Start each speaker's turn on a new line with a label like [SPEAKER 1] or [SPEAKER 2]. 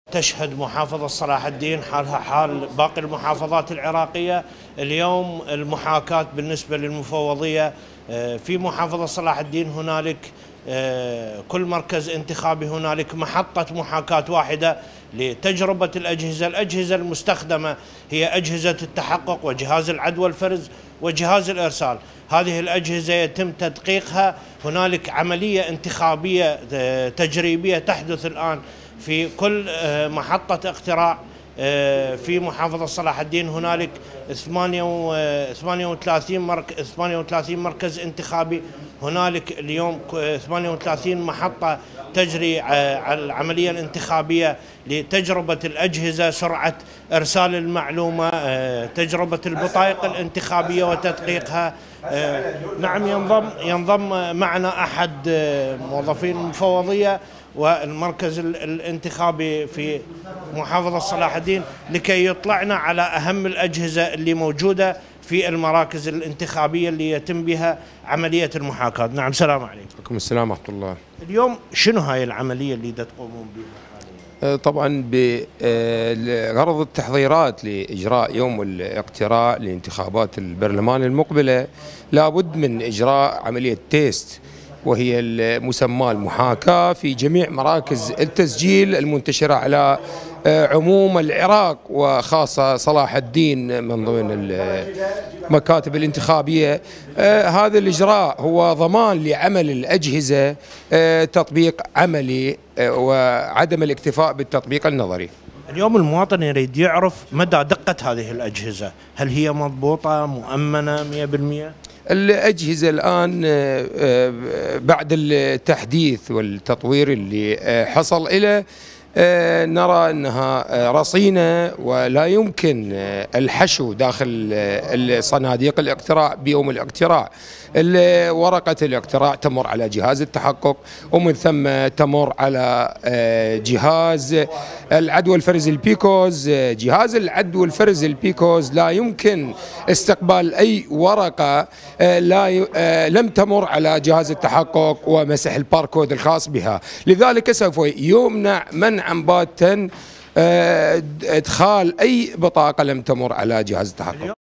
[SPEAKER 1] تشهد محافظة صلاح الدين حالها حال باقي المحافظات العراقية. اليوم المحاكاة بالنسبة للمفوضية في محافظة صلاح الدين هنالك كل مركز انتخابي هنالك محطة محاكاة واحدة لتجربة الأجهزة المستخدمة هي أجهزة التحقق وجهاز العد والفرز وجهاز الإرسال. هذه الأجهزة يتم تدقيقها. هنالك عملية انتخابية تجريبية تحدث الآن في كل محطة اقتراع في محافظة صلاح الدين. هنالك 38 مركز انتخابي. هنالك اليوم 38 محطة تجري على العملية الانتخابية لتجربة الأجهزة، سرعة إرسال المعلومة، تجربة البطايق الانتخابية وتدقيقها. نعم، ينضم معنا أحد موظفين المفوضية والمركز الانتخابي في محافظة صلاح الدين لكي يطلعنا على أهم الأجهزة اللي موجودة في المراكز الانتخابية اللي يتم بها عملية المحاكاة. نعم، السلام عليكم.
[SPEAKER 2] وعليكم السلام ورحمة الله.
[SPEAKER 1] اليوم شنو هاي العملية اللي تقومون بها حاليا؟
[SPEAKER 2] طبعا بغرض التحضيرات لإجراء يوم الاقتراع لانتخابات البرلمان المقبلة لابد من إجراء عملية تيست، وهي المسمى المحاكاة في جميع مراكز التسجيل المنتشرة على عموم العراق، وخاصة صلاح الدين من ضمن المكاتب الانتخابية. هذا الإجراء هو ضمان لعمل الأجهزة تطبيق عملي وعدم الاكتفاء بالتطبيق النظري.
[SPEAKER 1] اليوم المواطن يريد يعرف مدى دقة هذه الأجهزة، هل هي مضبوطة مؤمنة 100%؟
[SPEAKER 2] الأجهزة الآن بعد التحديث والتطوير اللي حصل إليه نرى أنها رصينة ولا يمكن الحشو داخل صناديق الاقتراع بيوم الاقتراع. ورقة الاقتراع تمر على جهاز التحقق، ومن ثم تمر على جهاز العد والفرز البيكوز. جهاز العد والفرز البيكوز لا يمكن استقبال أي ورقة لم تمر على جهاز التحقق ومسح الباركود الخاص بها، لذلك سوف يمنع منعا باتا ادخال أي بطاقة لم تمر على جهاز التحقق.